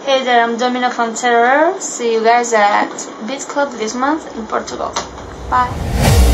Hey there, I'm Domino from Terror. See you guys at Beat Club this month in Portugal. Bye.